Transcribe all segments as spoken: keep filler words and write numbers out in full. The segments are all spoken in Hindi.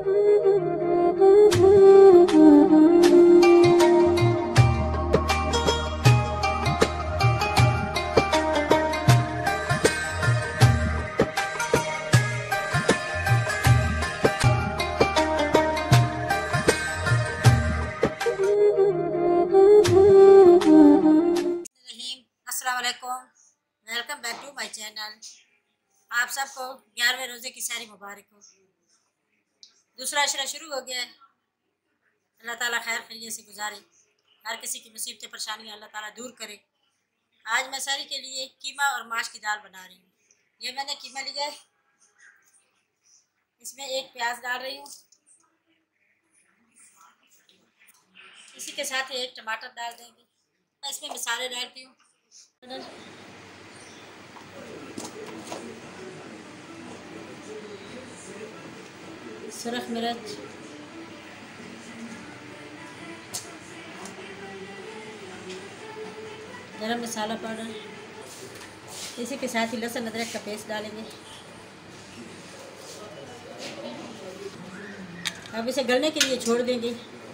अस्सलामुअलैकुम, welcome back to my channel. आप सबको ग्यारहवें रोज़े की सारी मुबारक हो। दूसरा अशरा शुरू हो गया है। अल्लाह ताला खैर खैरियत से गुजारे, हर किसी की मुसीबतें परेशानियाँ अल्लाह ताला दूर करे। आज मैं सारी के लिए कीमा और माश की दाल बना रही हूँ। ये मैंने कीमा लिया है, इसमें एक प्याज डाल रही हूँ, इसी के साथ ही एक टमाटर डाल देंगे। मैं इसमें मसाले डालती हूँ, सुरख मिर्च, गरम मसाला पाउडर, इसी के साथ ही लहसुन अदरक का पेस्ट डालेंगे। अब इसे गलने के लिए छोड़ देंगे,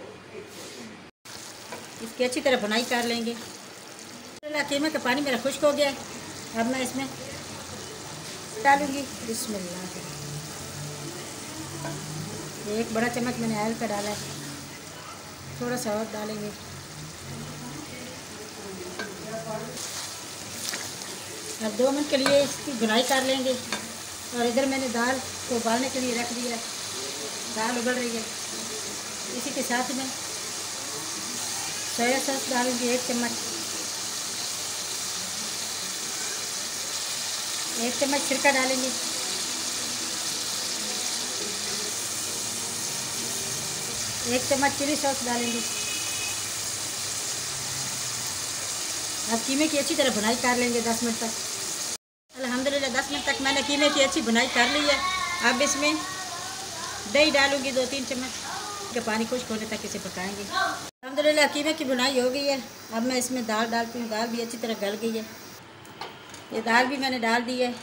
इसकी अच्छी तरह भुनाई कर लेंगे। कीमे का पानी मेरा खुश्क हो गया है, अब मैं इसमें डालूंगी बिस्मिल्लाह। एक बड़ा चम्मच मैंने ऑयल का डाला है, थोड़ा सा और डालेंगे। अब दो मिनट के लिए इसकी भुनाई कर लेंगे। और इधर मैंने दाल को उबालने के लिए रख दिया है, दाल उबल रही है। इसी के साथ में सोया सॉस डालूंगी एक चम्मच, एक चम्मच सिरका डालेंगे, एक चम्मच चिली सॉस डालेंगे। अब कीमे की अच्छी तरह भुनाई कर लेंगे दस मिनट तक। अल्हम्दुलिल्लाह दस मिनट तक मैंने कीमे की अच्छी भुनाई कर ली है। अब इसमें दही डालूंगी दो तीन चम्मच के, पानी खुश्क होने तक इसे पकाएंगे। अल्हम्दुलिल्लाह कीमे की भुनाई हो गई है। अब मैं इसमें दाल डालती हूँ, दाल भी अच्छी तरह गल गई है। ये दाल भी मैंने डाल दी है।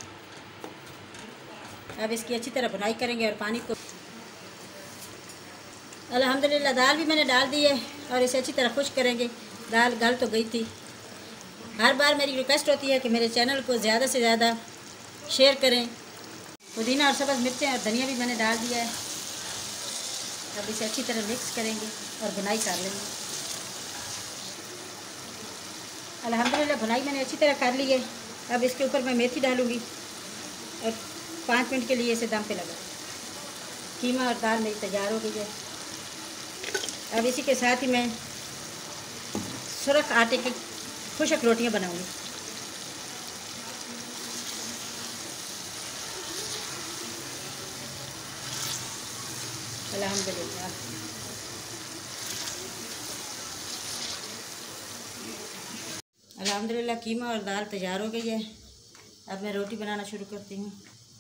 अब इसकी अच्छी तरह भुनाई करेंगे और पानी को, अल्हम्दुलिल्लाह दाल भी मैंने डाल दी है और इसे अच्छी तरह खुश्क करेंगे। दाल गल तो गई थी। हर बार मेरी रिक्वेस्ट होती है कि मेरे चैनल को ज़्यादा से ज़्यादा शेयर करें। पुदीना और सब्ज़ मिर्चें और धनिया भी मैंने डाल दिया है। अब इसे अच्छी तरह मिक्स करेंगे और भुनाई कर लेंगे। अल्हम्दुलिल्लाह भुनाई मैंने अच्छी तरह कर ली है। अब इसके ऊपर मैं मेथी डालूँगी और पाँच मिनट के लिए इसे दम पे लगा। कीमा और दाल मेरी तैयार हो गई है। अब इसी के साथ ही मैं सुरख आटे की खुशक रोटियां बनाऊंगी। अल्हम्दुलिल्लाह अल्हम्दुलिल्लाह कीमा और दाल तैयार हो गई है। अब मैं रोटी बनाना शुरू करती हूँ।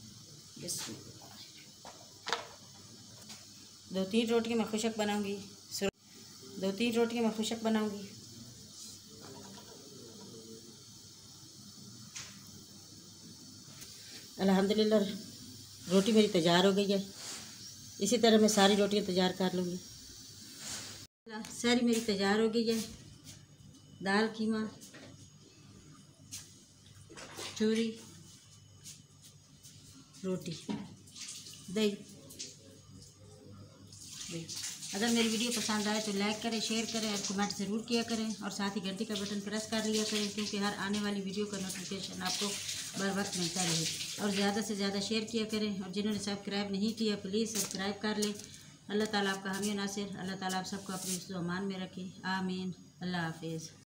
दो तीन रोटियां मैं खुशक बनाऊंगी दो तीन रोटियां मैं खुशक बनाऊंगी। अल्हम्दुलिल्लाह रोटी मेरी तैयार हो गई है। इसी तरह मैं सारी रोटियां तैयार कर लूँगी। सारी मेरी तैयार हो गई है। दाल, कीमा, चूरी, रोटी, दही। अगर मेरी वीडियो पसंद आए तो लाइक करें, शेयर करें और कमेंट ज़रूर किया करें। और साथ ही घंटी का बटन प्रेस कर लिया करें, क्योंकि हर आने वाली वीडियो का नोटिफिकेशन आपको बर वक्त मिलता रहे। और ज़्यादा से ज़्यादा शेयर किया करें। और जिन्होंने सब्सक्राइब नहीं किया प्लीज़ सब्सक्राइब कर लें। अल्लाह ताला आपका हामी नासिर, अल्लाह ताला आप सबको अपने हिफ्ज़-ओ-अमान में रखे। आमीन। अल्लाह हाफिज़।